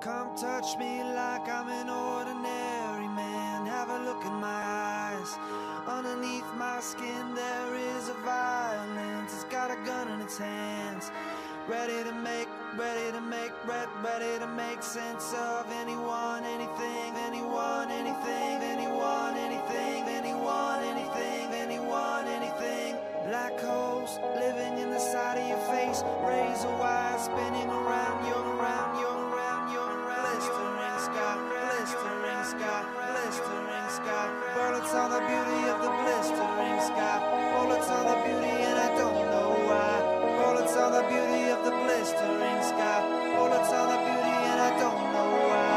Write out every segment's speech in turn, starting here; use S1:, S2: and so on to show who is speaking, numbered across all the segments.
S1: Come touch me like I'm an ordinary man. Have a look in my eyes. Underneath my skin there is a violence. It's got a gun in its hands, ready to make sense of anyone, anything, anyone, anything, anyone, anything, anyone, anything, anyone, anything. Black holes living in the side of your face, razor wire spinning around your blistering sky, blistering sky, blistering sky. Bullets on the beauty of the blistering sky. Bullets on the beauty and I don't know why. Bullets on the beauty of the blistering sky. Bullets on the beauty and I don't know why.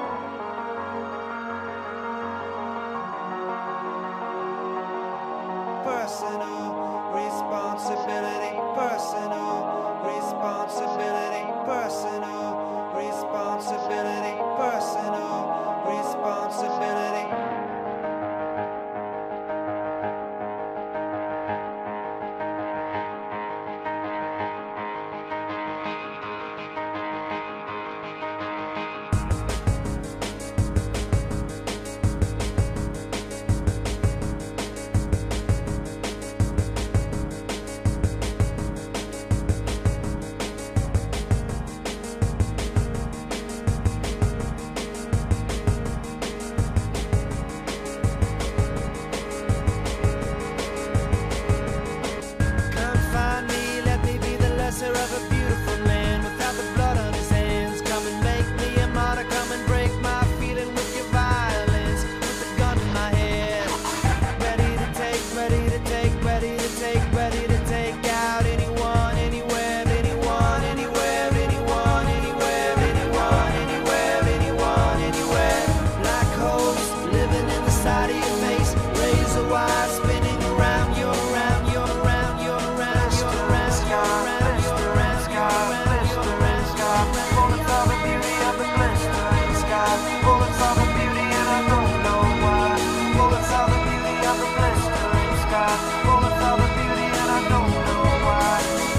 S1: Personal responsibility, personal responsibility, personal responsibility, personal responsibility. Of a beautiful man without the blood on his hands. Come and make me a martyr, come and break my feeling with your violence. With the gun in my head, ready to take, ready to take, ready to take, ready to take out anyone, anywhere, anyone, anywhere, anyone, anywhere, anyone, anywhere, anyone, anywhere. Black holes living in the side of your face, razor wire spinning around your, around your, around your, around your, around your, around. Bullets are the beauty of the blistering sky. Bullets are the beauty and I don't know why. Bullets are the beauty of the blistering sky. Bullets are the beauty and I don't know why.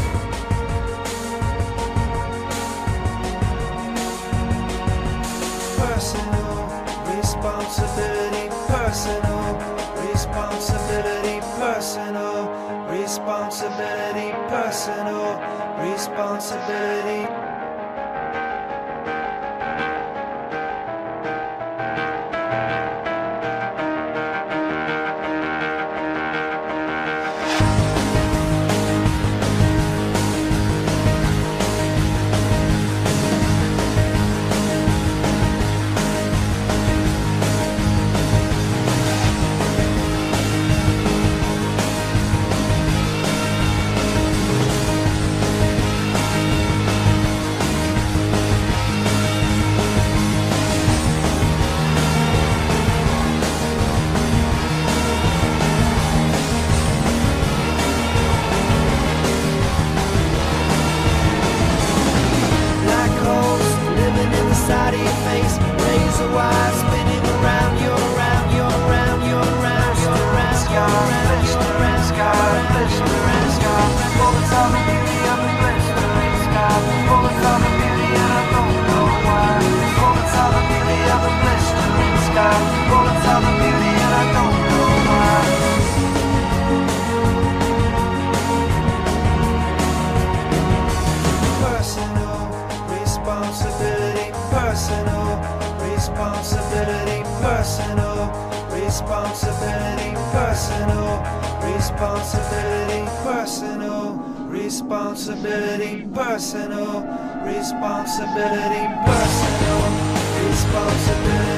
S1: Personal responsibility, personal responsibility, personal responsibility, personal responsibility. Side of your face, razor wire spinning around your, around your, around your, around your, around your, around your, around your, blistering sky. Bullets are the beauty of the blistering sky. Bullets are the beauty and I don't know why. Bullets are the beauty of the blistering sky. Bullets are the beauty and I don't know why. Personal responsibility, personal responsibility, personal responsibility, personal responsibility, personal responsibility, personal responsibility, personal responsibility.